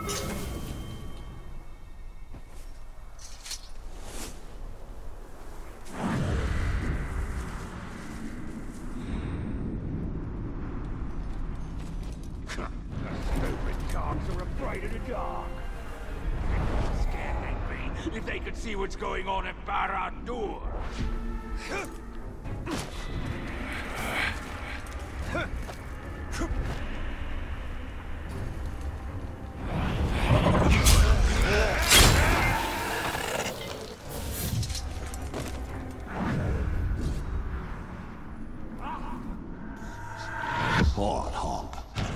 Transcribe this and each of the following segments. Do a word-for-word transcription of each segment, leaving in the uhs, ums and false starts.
If they could see what's going on at Barad-dûr. Hard hop.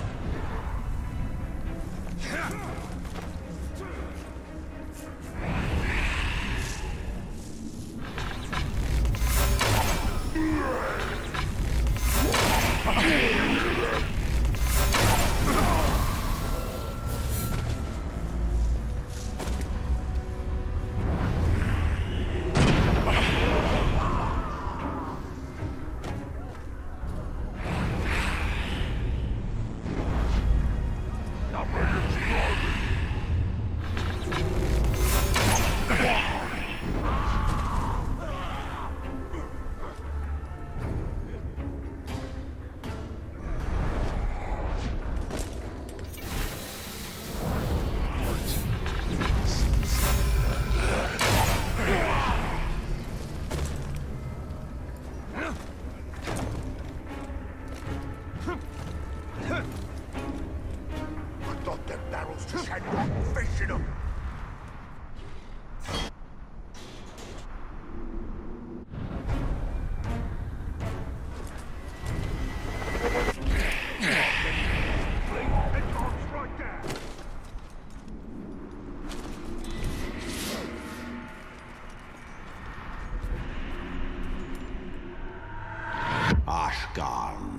Ashgarn.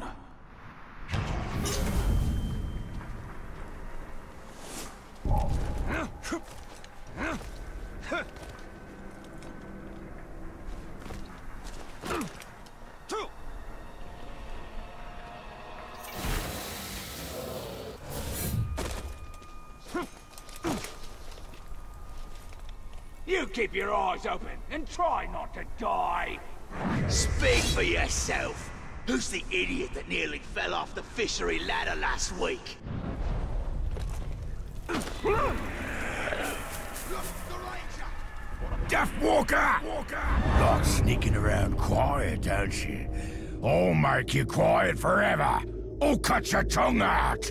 You keep your eyes open and try not to die. Speak for yourself. Who's the idiot that nearly fell off the fishery ladder last week? Death Walker! Like sneaking around quiet, don't you? I'll make you quiet forever. I'll cut your tongue out.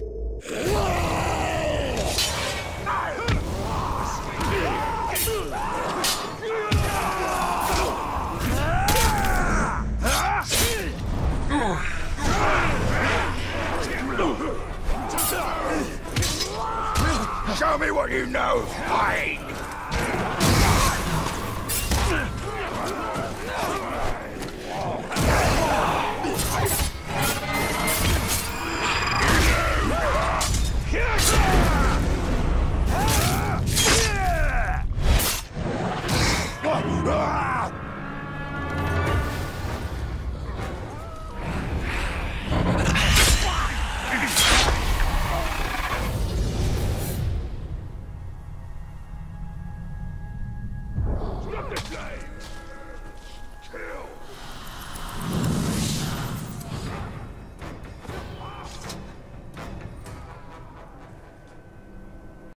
Show me what you know, I